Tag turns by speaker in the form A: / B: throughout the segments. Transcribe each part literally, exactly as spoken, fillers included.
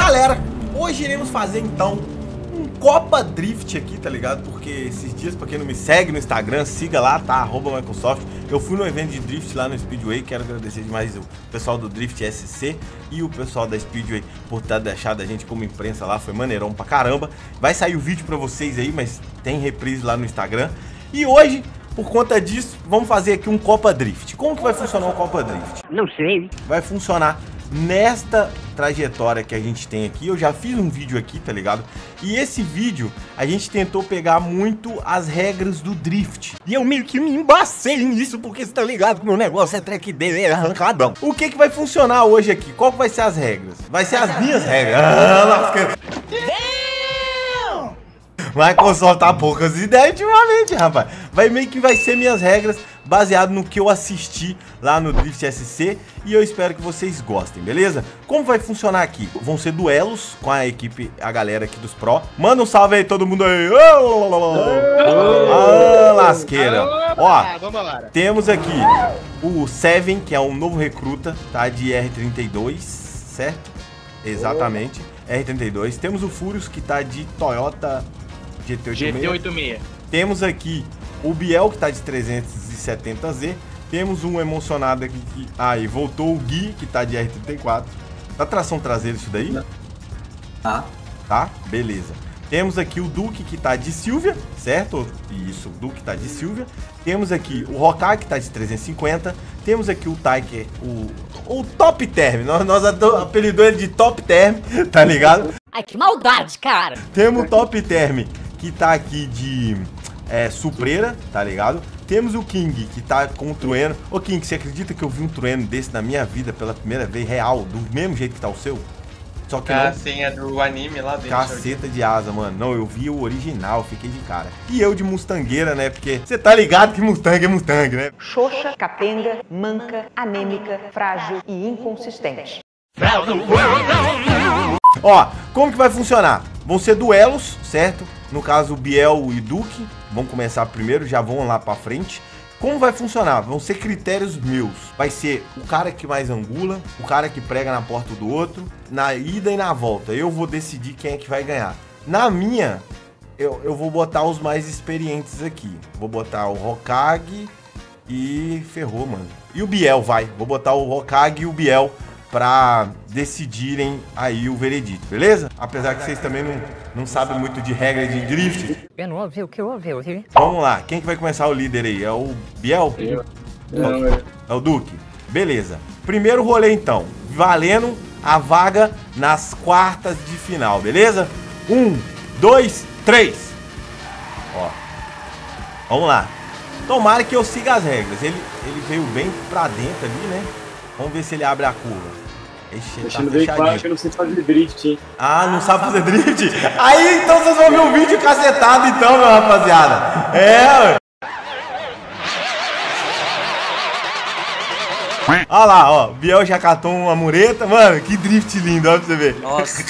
A: Galera, hoje iremos fazer então um Copa Drift aqui, tá ligado? Porque esses dias, pra quem não me segue no Instagram, siga lá, tá? Arroba Microsoft. Eu fui no evento de Drift lá no Speedway. Quero agradecer demais o pessoal do Drift S C e o pessoal da Speedway por ter deixado a gente como imprensa lá. Foi maneirão pra caramba. Vai sair o vídeo pra vocês aí, mas tem reprise lá no Instagram. E hoje, por conta disso, vamos fazer aqui um Copa Drift. Como que vai funcionar o Copa Drift?
B: Não sei.
A: Vai funcionar nesta trajetória que a gente tem aqui. Eu já fiz um vídeo aqui, tá ligado? E esse vídeo a gente tentou pegar muito as regras do drift. E eu meio que me embacei nisso, porque você tá ligado que meu negócio é track dele, é arrancadão. O que que vai funcionar hoje aqui? Qual que vai ser as regras? Vai ser as minhas regras. Ah, Microsoft tá poucas ideias ultimamente, rapaz. Vai meio que vai ser minhas regras baseado no que eu assisti lá no Drift S C e eu espero que vocês gostem, beleza? Como vai funcionar aqui? Vão ser duelos com a equipe, a galera aqui dos Pro. Manda um salve aí todo mundo aí. Ah, lasqueira. Ó, temos aqui o Seven, que é um novo recruta, tá? De R trinta e dois, certo? Exatamente, R trinta e dois. Temos o Furious, que tá de Toyota G T oitenta e seis. Temos aqui o Biel, que tá de trezentos e setenta Z. Temos um emocionado aqui que... Aí, ah, voltou o Gui, que tá de R trinta e quatro. Tá tração traseira isso daí?
C: Tá.
A: Tá? Beleza. Temos aqui o Duke, que tá de Silvia, certo? Isso, o Duke tá de Silvia. Temos aqui o Hokage, que tá de trezentos e cinquenta. Temos aqui o Tiger, o, o Top Term. Nós, nós apelidou ele de Top Term, tá ligado?
B: Ai, que maldade, cara.
A: Temos o Top Term, que tá aqui de é, Supreira, tá ligado? Temos o King, que tá com o Trueno. Ô King, você acredita que eu vi um Trueno desse na minha vida pela primeira vez, real, do mesmo jeito que tá o seu? Só que
D: ah,
A: não...
D: sim, é do anime lá dentro.
A: Caceta de asa, mano. Não, eu vi o original, fiquei de cara. E eu de Mustangueira, né? Porque você tá ligado que Mustang é Mustang, né?
E: Xoxa, capenga, manca, anêmica, frágil e inconsistente.
A: Ó, como que vai funcionar? Vão ser duelos, certo? No caso, Biel e Duke. Vamos começar primeiro, já vão lá pra frente. Como vai funcionar? Vão ser critérios meus. Vai ser o cara que mais angula, o cara que prega na porta do outro, na ida e na volta. Eu vou decidir quem é que vai ganhar. Na minha, eu, eu vou botar os mais experientes aqui. Vou botar o Hokage e... ferrou, mano. E o Biel, vai. Vou botar o Hokage e o Biel pra decidirem aí o veredito, beleza? Apesar que vocês também não, não sabem muito de regra de drift.
B: Eu não ouvi o que eu ouvi, ouvi.
A: Vamos lá, quem que vai começar o líder aí? É o Biel?
D: Eu.
A: Não, é. É o Duque? Beleza. Primeiro rolê então, valendo a vaga nas quartas de final, beleza? Um, dois, três. Ó. Vamos lá. Tomara que eu siga as regras. Ele, ele veio bem pra dentro ali, né? Vamos ver se ele abre a curva. Ixi,
F: tá veio claro que eu não sei fazer drift, hein?
A: Ah, não sabe fazer drift? Aí então vocês vão ver um vídeo cacetado então, meu rapaziada. É, ué. Olha lá, ó. Biel já catou uma mureta. Mano, que drift lindo, ó, pra você ver.
C: Nossa.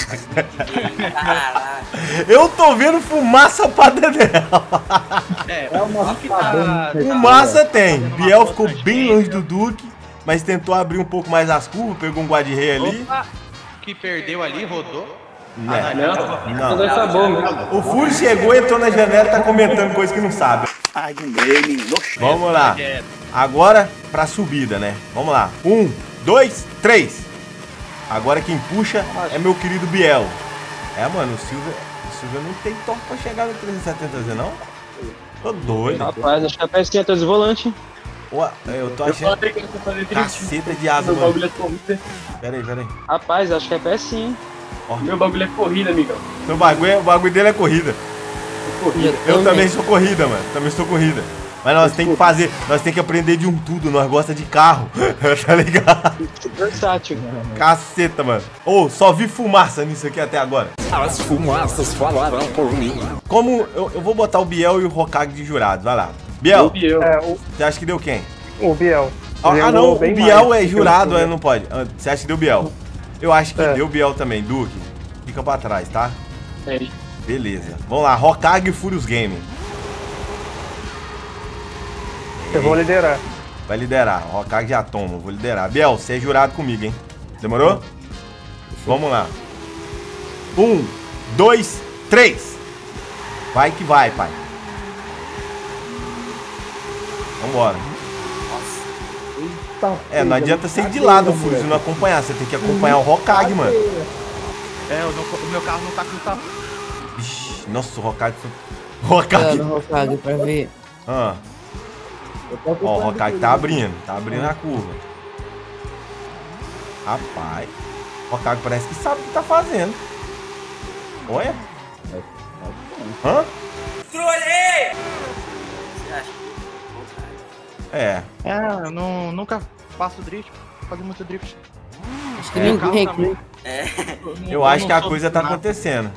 A: Eu tô vendo fumaça pra dedéu.
D: É,
F: É uma
D: tá...
A: Fumaça tem. Biel ficou bem longe do Duque, mas tentou abrir um pouco mais as curvas, pegou um guarda-rei ali.
D: Opa, que perdeu ali, rodou.
A: Não,
F: Não,
A: não.
F: tá bom, né?
A: O Fúrio chegou, entrou na janela e tá comentando coisa que não sabe.
C: Ai, dele,
A: Vamos lá. Agora pra subida, né? Vamos lá. Um, dois, três. Agora quem puxa é meu querido Biel. É, mano, o Silvia, o Silvia não tem torque pra chegar no trezentos e setenta Z, não? Tô doido.
F: Rapaz, acho que é a pecinha tá de volante.
A: Ué, eu tô achando caceta de asa,
F: Meu
A: mano.
F: bagulho é corrida.
A: Pera aí, pera aí.
F: Rapaz, acho que é pecinha. Meu bagulho é corrida, amigão.
A: Seu bagulho, o bagulho dele é corrida.
F: É corrida.
A: Eu também sou corrida, mano. Também sou corrida. Mas nós tem que fazer, nós tem que aprender de um tudo. Nós gosta de carro. Tá ligado?
F: Versátil.
A: Caceta, mano. Ô, oh, só vi fumaça nisso aqui até agora.
G: As fumaças falarão por mim.
A: Como eu, eu vou botar o Biel e o Hokage de jurado. Vai lá. Biel,
F: O Biel.
H: É, o,
A: você acha que deu quem?
H: o Biel.
A: Ah,
H: Ele
A: ah,
H: andou
A: não, o
H: bem
A: Biel
H: mais
A: é
H: que
A: jurado,
H: o-
A: é, não pode. Ah, você acha que deu Biel? Eu acho que
H: É.
A: deu Biel também, Duque. Fica pra trás, tá?
F: É.
A: Beleza. Vamos lá, Hokage e Furious Gaming.
H: Eu vou liderar.
A: Vai liderar. O Hokage já toma, vou liderar. Biel, você é jurado comigo, hein? Demorou? Vamos lá. Um, dois, três. Vai que vai, pai. Vambora. É, não adianta ser de lado, Fúrio, não acompanhar. Você tem que acompanhar o Hokage, mano.
D: É, o, meu- o meu carro não tá com tapa.
A: Ixi, nossa, o Hokage foi... Hokage.
I: Olha o Hokage pra ver.
A: Ah. Ó, o Hokage tá abrindo. Tá abrindo a curva. Rapaz. O Hokage parece que sabe o que tá fazendo. Olha. Hã?
C: Trolei!
A: É.
D: É, eu não, nunca faço drift. Fazer muito drift.
I: Acho que
A: É,
I: ninguém
D: carro
I: aqui.
C: É.
A: Eu acho que a coisa tá acontecendo.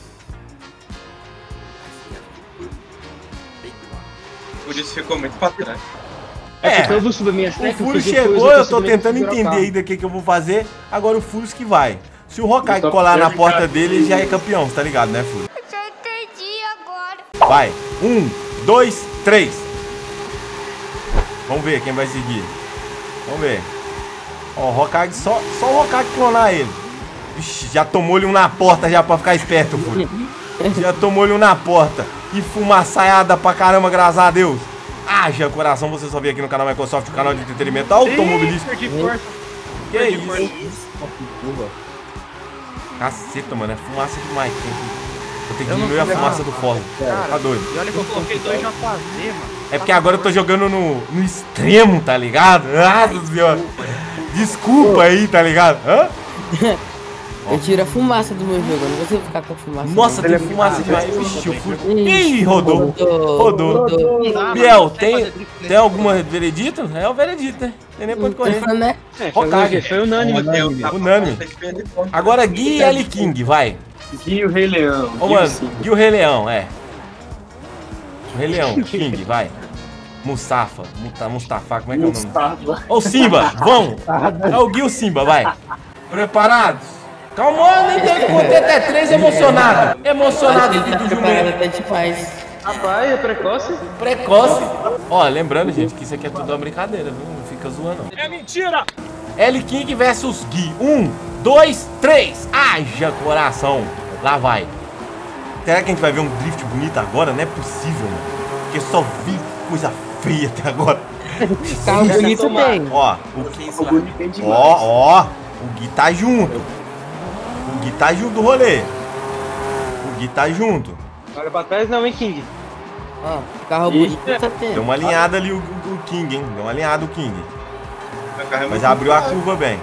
D: Por isso ficou muito pra trás.
A: É.
F: Eu vou subir minha
A: O
F: treca,
A: Fúrio
F: porque
A: chegou,
F: depois
A: eu tô
F: também
A: tentando
F: seguro o
A: entender
F: carro.
A: ainda o que, que eu vou fazer. Agora o Fúrio que vai. Se o Hokage
F: Eu tô
A: colar na
F: perdendo,
A: porta
F: cara.
A: dele, ele já é campeão, tá ligado, né, Fúrio?
B: Eu já entendi agora.
A: Vai. Um, dois, três. Vamos ver quem vai seguir. Vamos ver. Ó, o Hokage, só, só o Hokage clonar ele. Vixe, já tomou-lhe um na porta já pra ficar esperto, Fúrio. Já tomou-lhe um na porta. E fumaçaiada pra caramba, graças a Deus. Haja coração, você só vê aqui no canal Microsoft, o canal de entretenimento automobilístico.
D: Perdi força.
A: Que
D: Perdi
A: isso?
D: força.
A: Caceta, mano, é fumaça demais. Tem que... Eu tenho que
D: Eu não
A: diminuir a
D: sei
A: fumaça
D: levar.
A: do forno.
D: Cara,
A: Tá doido.
D: E olha que eu coloquei dois J Z, mano.
A: É porque agora eu tô jogando no, no extremo, tá ligado? Nossa senhora. Desculpa aí, tá ligado? Hã?
I: Eu tiro a fumaça do meu jogo, eu não consigo ficar com a fumaça.
A: Nossa,
I: não.
A: tem fumaça demais. Ixi, eu fui...
I: Ixi,
A: Ih, rodou. Rodou.
I: rodou.
D: Não dá, mano,
A: Biel,
D: não consegue
A: tem,
D: fazer drift nesse
A: tem alguma veredito? É o veredito, né? Tem nem pra onde correr.
I: Tá, né?
F: É, foi,
A: Hokage.
F: foi unânime.
A: Unânime. Agora Gui e L King, vai.
F: Gui e o Rei Leão.
A: Ô,
F: Gui
A: mano,
F: sim.
A: Gui o Rei Leão, é. O Rei Leão, King, vai. Mustafa, Muta, Mustafa, como é que é o nome?
F: Mustafa.
A: Ô, Simba, vamos. É o Gui e o Simba, vai. Preparados? Calma, nem tem que conter até três emocionado. Emocionado,
I: Ele
A: filho
I: tá
A: do
I: preparado
A: jumento.
I: até demais.
F: Rapaz, é precoce?
A: Precoce. Ó, lembrando, gente, que isso aqui é tudo uma brincadeira, viu? Não fica zoando, não.
F: É mentira!
A: L King versus Gui. Um, dois, três. Haja coração. Lá vai. Será que a gente vai ver um drift bonito agora? Não é possível, mano. Porque eu só vi coisa feia até agora.
I: Carro bonito tem.
A: Ó, o
C: Ficou
F: é
C: bonito demais.
A: Ó, ó. O Gui tá junto. O Gui tá junto do rolê. O Gui tá junto.
F: Olha pra trás não, hein, King?
I: Ó, carro
F: Ixi.
I: bonito tá
A: Deu
I: tendo.
A: uma alinhada ali o, o King, hein? Deu uma alinhada o King.
D: Meu carro é
A: Mas
D: muito
A: abriu a
D: rápido.
A: curva bem.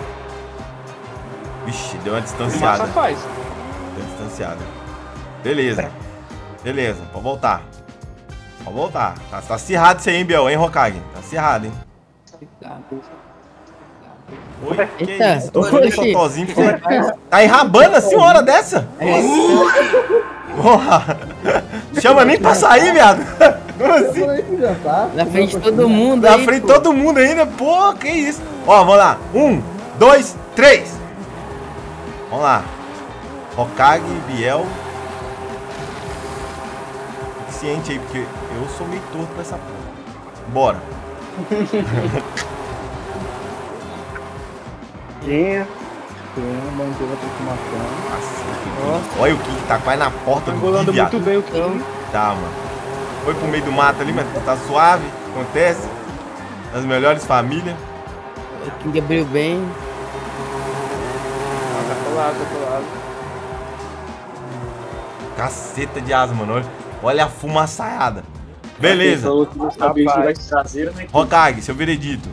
A: Vixe, deu uma
F: Massa
A: distanciada.
F: faz.
A: Deu uma distanciada. Beleza. Beleza, pode voltar. Pode voltar. Tá, tá acirrado isso aí, hein, Biel, hein, Hokage? Tá acirrado, hein? Oi, que
I: Eita.
A: isso? Tô fazendo
I: Oxi.
A: totozinho pra você. Tá enrabando assim uma hora dessa? Porra. Chama nem pra sair, viado. Como assim?
I: Na frente de todo mundo
A: Na
I: aí,
A: frente de
I: pô.
A: todo mundo ainda? Pô, que isso? Ó, vamos lá. Um, dois, três. Vamos lá. Hokage, Biel. Fique ciente aí, porque eu sou meio torto pra essa porra. Bora.
H: Tinha. Tinha, manteve a aproximação.
A: Cacete. Olha o que tá quase na porta
F: Tá
A: do
F: engolando
A: Gui, viado.
F: muito bem o King.
A: Tá, mano. Foi pro meio do mato ali, mas tá suave. Acontece. Nas melhores famílias.
I: O King abriu bem.
F: Tá colado, tá colado.
A: Caceta de asa, mano. Olha, olha a fumaçaiada. Beleza.
F: Falou que não sabia girar de traseira, né?
A: Hokage, seu veredito.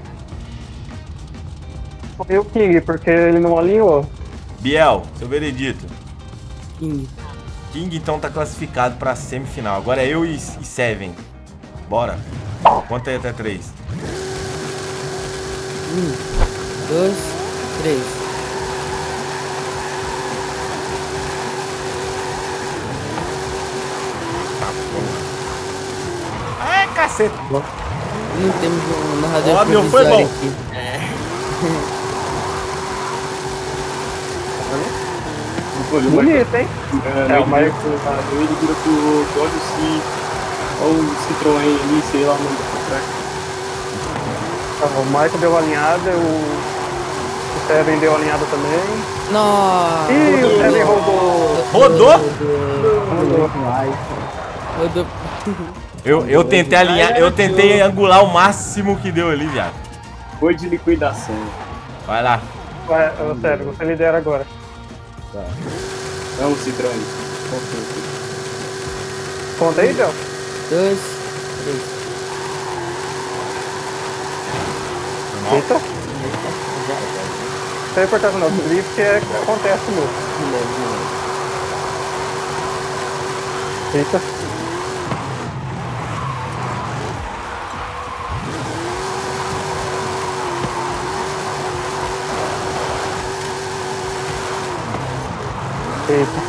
H: Foi o King, porque ele não alinhou.
A: Biel, seu veredito.
I: King.
A: King então tá classificado pra semifinal. Agora é eu e, e Seven. Bora. Conta aí até três.
I: Um, dois, três.
A: Ai, caceta.
I: Não temos um narrador
A: Ó, meu, foi
I: provisório
A: bom.
I: aqui.
H: Bonito, hein?
F: É,
H: É, mas-
F: ele vira pro Dodge C. Ou o Citroën ali, sei lá o nome do track.
H: Tá, o Michael deu alinhada, o, o Seven deu alinhada também.
I: Nossa.
H: Ih, o Seven roubou.
A: Rodou?
I: Rodou.
A: Eu, eu tentei alinhar, eu tentei angular o máximo que deu ali, viado.
F: Foi de liquidação.
A: Vai lá.
H: Vai, ô, sério, você lidera agora.
F: Tá. Vamos, Citroën.
H: Conta aí, Del.
I: Dois, três.
H: Eita. Isso é importante não, drift é que acontece mesmo. Eita. Eita.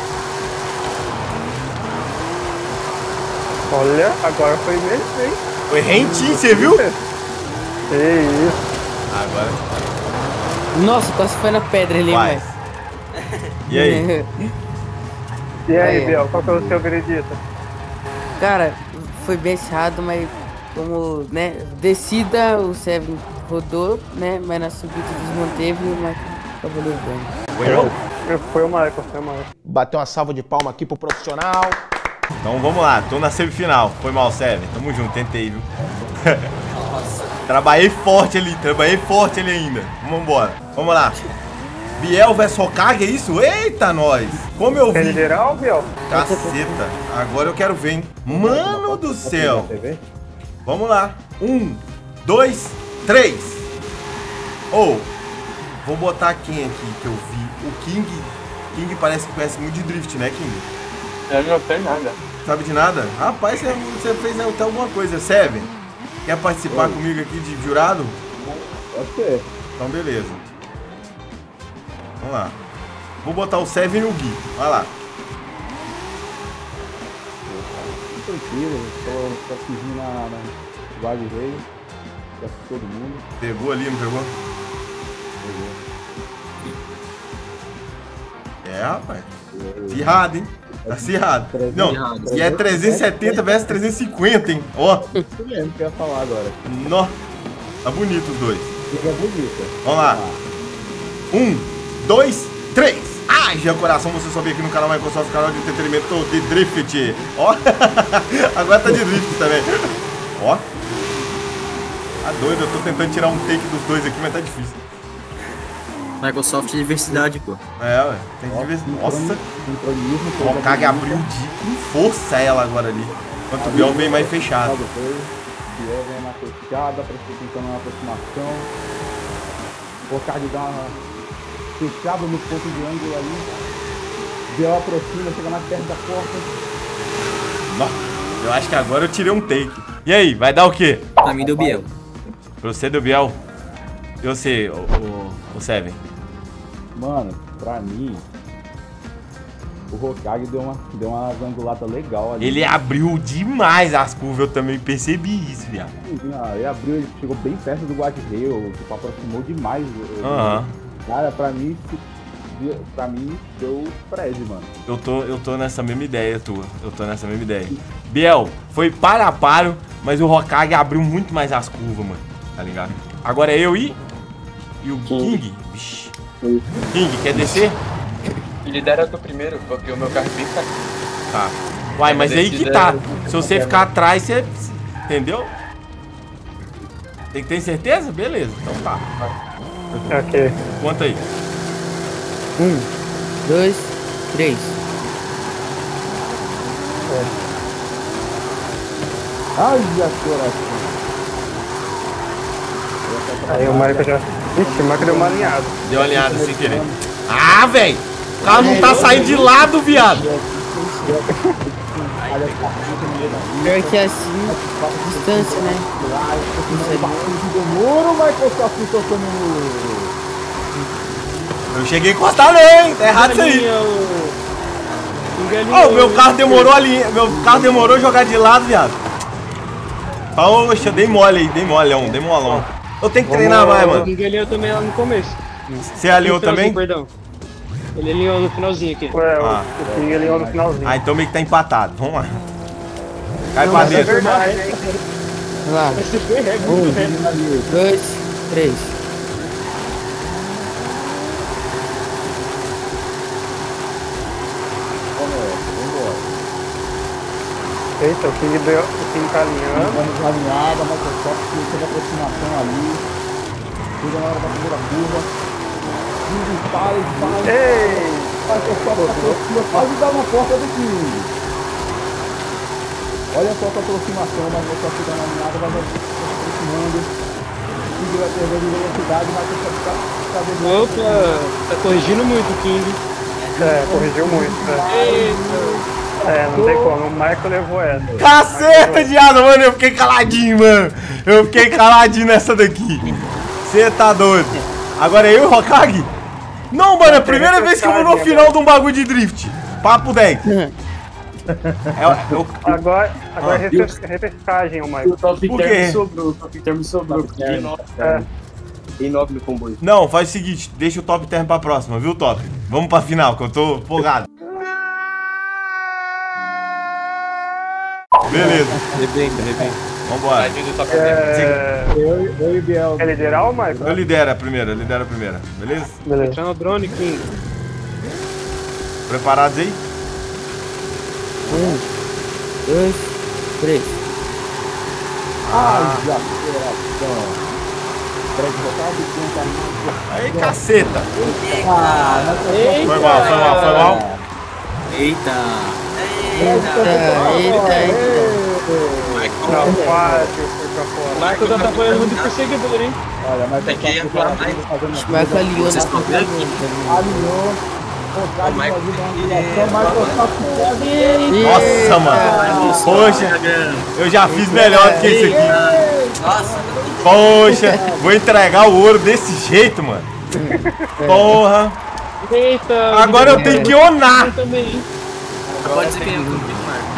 H: Olha, agora foi mesmo, hein?
A: Foi rentinho, você viu?
H: Que isso.
A: Agora.
I: Nossa, quase foi na pedra ali,
A: Vai.
I: mas.
A: E aí?
H: E aí,
I: Aí.
H: Biel, qual que é o seu veredito?
I: Cara, foi bem errado, mas como, né, descida, o Seven rodou, né, mas na subida desmanteve e o Michael acabou levando.
A: Foi eu?
H: Foi o Michael, foi o Michael.
J: Bateu uma salva de palma aqui pro profissional.
A: Então vamos lá, tô na semifinal. Foi mal, Seven. Tamo junto, tentei, viu? Trabalhei forte ali, trabalhei forte ali ainda. Vamos embora. Vamos lá. Biel versus Hokage, é isso? Eita, nós! Como eu
H: Quer
A: vi.
H: liderar, Biel?
A: Caceta. Agora eu quero ver, hein? Mano do céu. Vamos lá. Um, dois, três. Ou, vou botar quem aqui que eu vi? O King. King parece que conhece muito de drift, né, King?
F: Eu não sei nada.
A: Sabe de nada? Rapaz, você, você fez até alguma coisa. Seven, quer participar Oi. comigo aqui de jurado?
F: Pode ser.
A: Então, beleza. Vamos lá. Vou botar o Seven e o Gui. Vai lá.
F: Tranquilo, tô seguindo na, na guarda-rei. Já todo mundo.
A: Pegou ali, não pegou? Pegou. É, rapaz. Acirrado, hein? Tá acirrado. Não, e é trezentos e setenta versus trezentos e cinquenta, hein? Ó.
F: Eu lembro que eu ia falar agora.
A: Nó. Tá bonito os dois.
F: Fica bonito.
A: Vamos lá. Um, dois, três. Ai, já coração, você sobe aqui no canal Microsoft, canal de entretenimento de drift. Ó. Agora tá de drift também. Ó. Tá doido, eu tô tentando tirar um take dos dois aqui, mas tá difícil.
K: Microsoft diversidade, pô.
A: É, ué, tem diversidade. Nossa. O Hokage abriu de com força ela agora ali. Enquanto o Biel vem mais fechado.
F: O Biel vem na fechada, tentando uma aproximação. O Hokage dá uma fechada no ponto de ângulo ali. O Biel aproxima, chega mais perto da porta.
A: Nossa, eu acho que agora eu tirei um take. E aí, vai dar o quê?
K: Pra mim deu Biel.
A: Pra você deu Biel? E você, o, o, o Seven?
F: Mano, pra mim, o Hokage deu uma, deu uma angulada legal ali.
A: Ele abriu demais as curvas, eu também percebi isso, viado.
F: Ele abriu, ele chegou bem perto do guarda-reio, tipo, aproximou demais.
A: Aham. Uhum.
F: Cara, pra mim, pra mim, deu Fred, mano.
A: Eu tô, eu tô nessa mesma ideia tua, eu tô nessa mesma ideia. Biel, foi para a paro, mas o Hokage abriu muito mais as curvas, mano, tá ligado? Agora é eu e... E o King? Vixe. King, quer descer?
L: Lidera tu primeiro, porque o meu carro é bem fraco.
A: Tá. Uai, mas aí que tá. Se você ficar atrás, você... Entendeu? Tem que ter certeza? Beleza, então tá.
H: Ok.
A: Conta aí.
I: Um, dois, três.
F: É. Ai, a coração.
H: Aí o Michael já... Ixi, o Michael deu uma alinhada.
A: Deu uma alinhada sem querer. Ah, velho! O carro não tá saindo de lado, viado!
I: Pior que assim, distância, né?
F: Demorou, Microsoft tocando no...
A: Eu cheguei a encostar não, hein? Tá errado isso aí. Ó, oh, meu carro demorou ali. Meu carro demorou a jogar de lado, viado. Poxa, dei mole aí, dei molão, dei molão. Eu tenho que treinar mais, mano.
H: Ele alinhou também lá no começo.
A: Você alinhou também?
H: Perdão. Ele alinhou no finalzinho aqui. Ué,
A: ah.
H: o King alinhou no finalzinho.
A: Ah, então meio que tá empatado. Vamos lá. Cai não, pra dentro.
I: Vai lá. Um, dois, três.
H: Eita, o King deu, o King tá alinhando.
F: Vamos alinhada, Microsoft teve aproximação ali. Chega na hora da primeira curva. Dispara, dispara.
H: Ei!
F: Microsoft aproxima, quase dá uma porta do King. Olha só a aproximação, mas você fica na alinhada, vai se aproximando. O King vai perdendo velocidade, mas você está tá vendo.
M: Opa, tá corrigindo muito o King.
H: É, corrigiu muito, né? É, não tem como, o Michael levou essa.
A: Caceta de asa, mano, eu fiquei caladinho, mano. Eu fiquei caladinho nessa daqui. Você tá doido. Agora é eu e o Hokage? Não, mano, é a primeira vez que eu vou no final de um bagulho de drift. Papo dez. É,
H: eu... Agora, agora ah, é repescagem, o Michael.
K: O top term sobrou, o top term sobrou. Tem nove, é. Tem nove no comboio.
A: Não, faz o seguinte, deixa o top term pra próxima, viu, Top? Vamos pra final, que eu tô empolgado. Beleza.
M: Rebenta, rebenta.
A: Vambora.
H: É...
F: Eu, eu e o Biel.
H: Quer liderar ou Michael?
A: Eu lidero a primeira, eu lidero a primeira. Beleza?
H: Beleza.
M: Chama o drone, King.
A: Preparados aí?
I: Um, dois, três.
F: Ah, já coração.
A: Aí, caceta.
F: Ah,
A: foi mal, foi mal, foi mal.
K: Eita.
I: Eita, eita, eita.
H: Não, quase, foi pra fora.
M: O Michael tá apoiando muito perseguidor, hein?
F: Olha, mas
K: tem que ir pra mais.
I: O Michael alinhou na frente.
F: Alinhou.
A: Nossa, mano. Poxa, eu já fiz melhor do que esse aqui.
K: Nossa.
A: Poxa, vou entregar o ouro desse jeito, mano. Porra.
M: Eita.
A: Agora eu tenho que onar.
K: Pode ser que eu não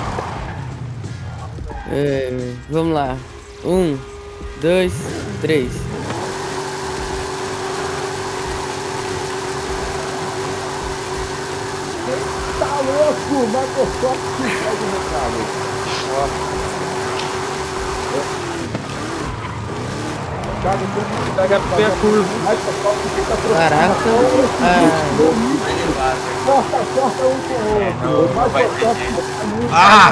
I: É, vamos lá. Um, dois, três.
F: Tá louco, Microsoft faz o recado.
M: Pega a curva.
I: Caraca.
F: Corta, corta um com o outro. Microsoft.
A: Ah!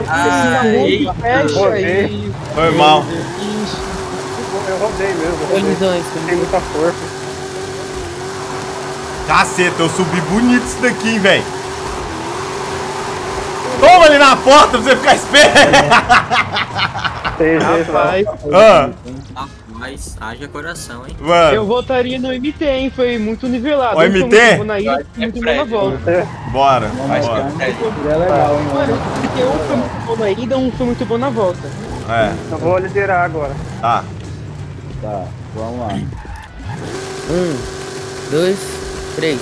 M: Fecha aí.
A: Foi mal.
H: Eu rodei mesmo.
I: Colisões.
H: Tem muita força.
A: Caceta, eu subi bonito isso daqui, hein, velho. Toma ali na porta pra você ficar esperto.
H: Rapaz.
A: Ah.
K: Rapaz, haja coração, hein?
A: Mano.
M: Eu votaria no M T, hein? Foi muito nivelado.
A: O M T?
M: Muito bom na ida, muito bom na volta.
A: Bora,
F: Mas
A: bora.
F: é legal, hein?
M: Mano, porque um foi muito bom na ida, um foi muito bom na volta.
A: É.
H: Eu vou liderar agora.
A: Tá.
F: Tá, vamos lá.
I: Um, dois, três.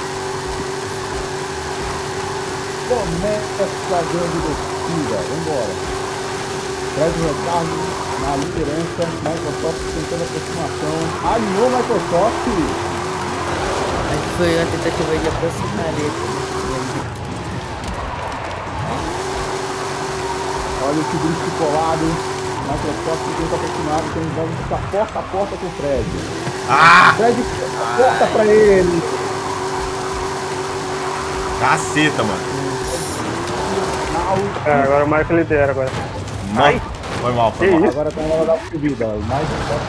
F: Começa a grande descida, vambora. Traz o retardo na liderança, Microsoft tentando aproximação. Alinhou Microsoft.
I: Acho que foi uma tentativa de aproximar ele.
F: Olha esse drift colado. Microsoft tenta aproximar, então vamos ficar porta a porta com o Fred.
A: Ah!
F: Fred, porta pra ele.
A: Caceta, mano.
H: É, agora o Michael lidera agora.
A: Ai. Foi mal, foi mal.
F: Agora tá na hora da subida. Mais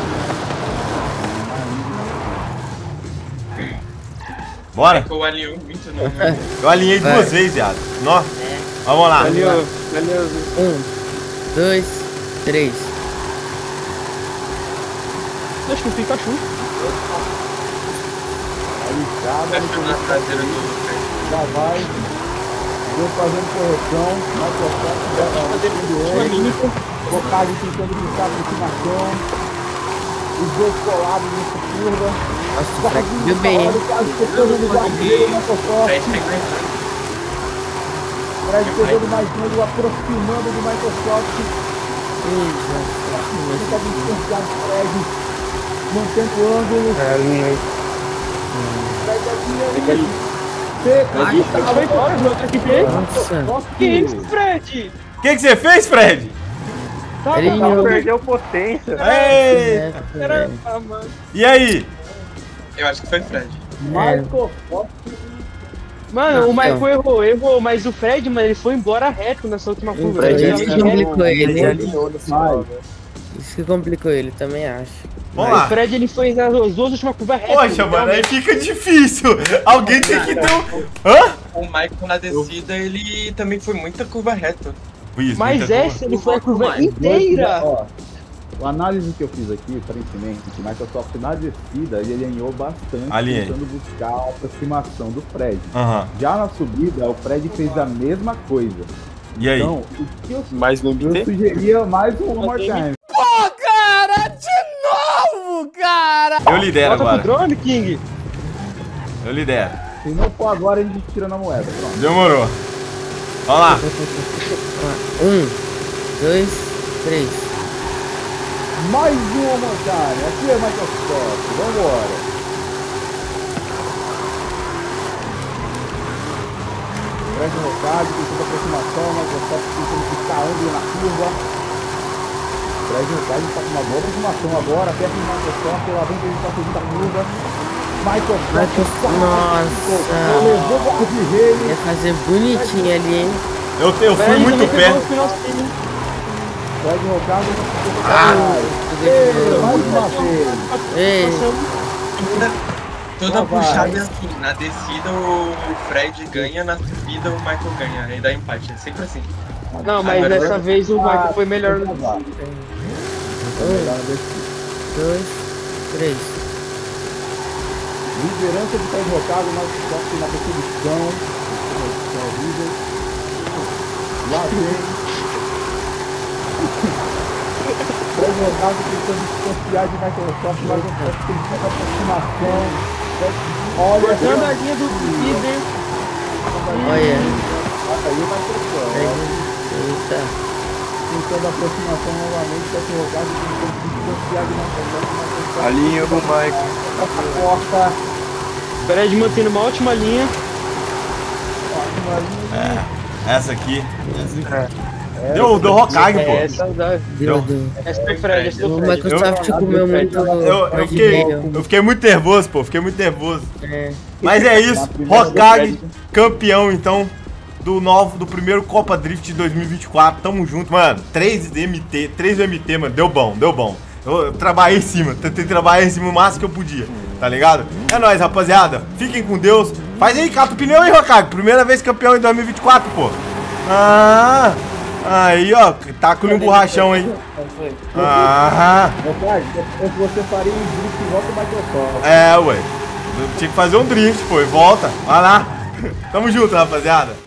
A: Bora?
L: Eu alinhou muito, não.
A: Eu alinhei
I: Vai.
A: duas vezes, viado. Nó. Vamos lá.
M: Valeu, valeu.
I: Um, dois, três.
M: Acho que o Pikachu.
F: Já vai. Deu fazendo correção. Microsoft Hokage tentando buscar a aproximação. Os dois colados nessa curva.
I: Nossa, o Fred viu bem, hein?
F: Fred pegando mais ângulo, aproximando do Microsoft. Tenta distanciar o Fred. Mantendo o ângulo.
H: É, linha.
F: Fred aqui. Fred,
M: Tá bem fora, meu outro aqui fez.
I: Nossa.
M: Que isso, Fred?
A: O que que você fez, Fred?
M: Tá,
I: Ele
H: Não,
I: não-
H: perdeu potência.
A: Eita.
M: Caramba, mano.
A: E aí?
L: Eu acho que foi Fred.
F: Microsoft
M: Mano, o Michael
I: Não.
M: errou, errou, mas o Fred, mano, ele foi embora reto nessa última curva.
I: Fred,
M: Ele
I: isso
M: já-
I: que complicou ele.
K: Ele alinhou no final, né?
I: Isso que complicou ele, também acho.
A: Vamos
M: O
A: lá.
M: Fred, ele foi nas duas últimas curvas retas.
A: Poxa, mano, aí fica difícil. Alguém tem que ter um... Hã?
L: O Michael na descida, ele também foi muita curva reta.
A: Isso,
M: Mas
A: muita
M: essa, ele foi a curva
L: Mais.
M: inteira.
F: Ó, a análise que eu fiz aqui, aparentemente, que o Microsoft na descida, ele alinhou bastante,
A: Alinhei.
F: tentando buscar a aproximação do Fred.
A: Aham.
F: Já na subida, o Fred fez a mesma coisa.
A: E aí?
F: Então, o que eu,
K: Mais no
F: eu
K: M T?
F: sugeria mais um One More Time.
I: Pô, cara, de novo, cara!
A: Eu lidero
M: Volta pro
A: agora.
M: drone, King.
A: Eu lidero.
F: Se não for agora, a gente tira na moeda. Pronto.
A: Demorou. Vamos lá.
I: Um, dois, três.
F: Mais um One More Time. Aqui é Microsoft. Vambora. Fred Rocard, tentando aproximação, Microsoft tentando ficar ângulo na curva. Fred Rocard está com uma boa aproximação agora, perto do Microsoft, lá vem que ele está subindo a curva. Microsoft,
I: Microsoft, nossa.
F: levou o guarda-rei.
I: Ia fazer bonitinho ali, hein?
A: Eu, eu fui muito perto.
F: Fred Rocard não ficou
A: Ah.
F: mais uma vez.
I: Ei,
L: Toda, toda
F: Lá vai.
L: puxada é assim. Na descida o Fred ganha, na subida o Michael ganha. Aí dá empate, é sempre assim.
M: Não, mas
L: Agora
M: dessa
L: vai-
M: vez o Michael foi melhor.
F: Então vai.
I: dois, três.
F: Liderança de Fred Rocard, Microsoft na perseguição. Perseguição horrível. Lá vem. Fred Rocard tentando desconfiar de Microsoft, mas Microsoft tem tanta aproximação. Olha,
M: Cortando a linha do líder.
I: Olha.
F: aí o Microsoft.
I: Eita.
F: Tentando aproximação novamente, Fred Rocard tentando desconfiar de Microsoft.
K: A linha do Michael.
F: A porta.
M: Fred mantendo uma ótima linha.
F: Ótima linha.
A: É, essa aqui. Deu, deu Hokage, pô.
M: É, saudável.
I: Deu, deu.
M: Essa foi Fred, essa
I: O
M: foi Fred.
I: Microsoft comeu muito.
A: Eu, eu,
I: Fred
A: fiquei,
I: Bale.
A: eu fiquei muito nervoso, pô. Fiquei muito nervoso.
I: É.
A: Mas é isso.
F: Na primeira
A: Hokage,
F: vez,
A: campeão, então, do novo, do primeiro Copa Drift de dois mil e vinte e quatro. Tamo junto, mano. três M T, três M T, mano. Deu bom, deu bom. Eu, eu trabalhei em cima, tentei trabalhar em cima o máximo que eu podia, tá ligado? É nóis, rapaziada. Fiquem com Deus. Faz aí, cata o pneu aí, Hokage. Primeira vez campeão em dois mil e vinte e quatro, pô. Ah, aí, ó. Tá com um borrachão aí. Ah,
F: Rocard, você faria um drift e volta o Microsoft.
A: é, ué. Eu tinha que fazer um drift, pô. E volta. Vai lá. Tamo junto, rapaziada.